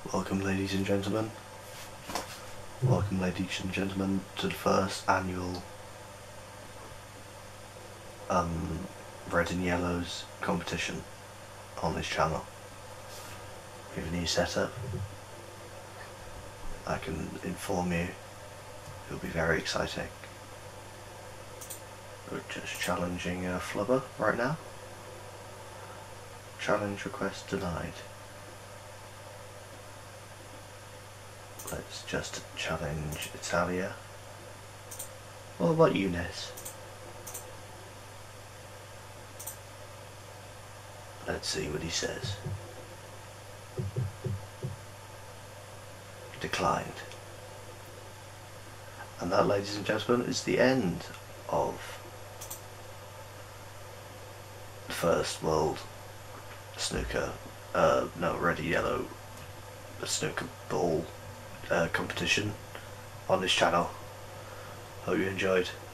Welcome ladies and gentlemen. Welcome ladies and gentlemen to the first annual Red and Yellows competition on this channel. We have a new setup. I can inform you it'll be very exciting. We're just challenging Flubber right now. Challenge request denied. Let's just challenge Italia. What about you, Ness? Let's see what he says. Declined. And that, ladies and gentlemen, is the end of the first World Snooker, Red and Yellow Snooker Ball competition on this channel. Hope you enjoyed.